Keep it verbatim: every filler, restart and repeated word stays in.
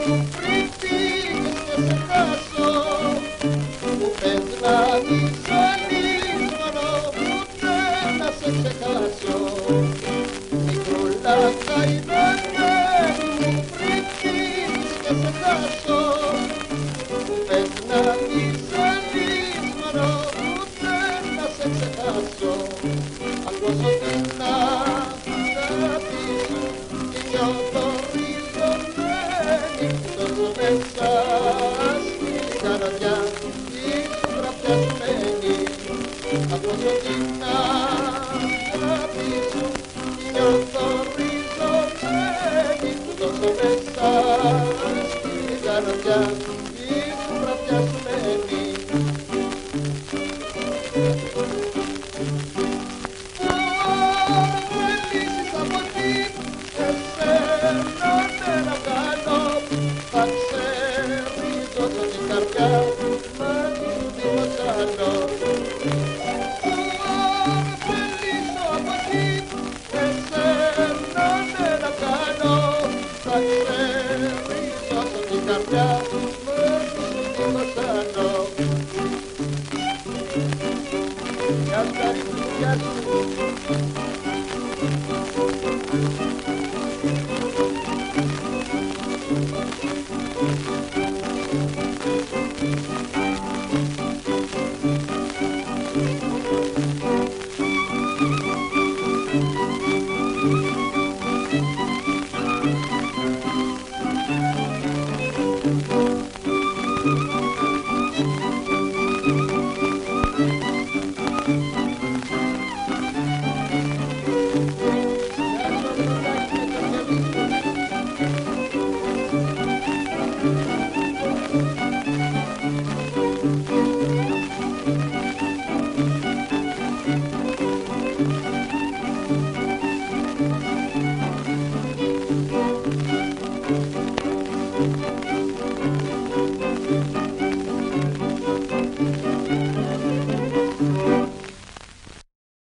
μου φρύτηκες και σε χάσω. Μου πες να μη ζαλείς μόνο ούτε να σε ξεχάσω. Μικρούλα καημένη μου φρύτηκες και σε χάσω. Μου πες να μη ζαλείς μόνο ούτε να σε ξεχάσω. Ακούσω την αγάπη σου και νιώθω ριζωμένη τόσο μέσα στην καρδιά ήσουν γραφιασμένη. Ακούσω την αγάπη σου και νιώθω ριζωμένη τόσο μέσα στην καρδιά ήσουν γραφιασμένη. Θα ξερίζωσω την καρδιά μαζί σου δίχως άλλο. Αν θελήσω από εκεί εσένα ναι να κάνω. Θα ξερίζωσω την καρδιά μαζί σου δίχως άλλο. Γεια σου Άρη μου, γεια σου. Thank you.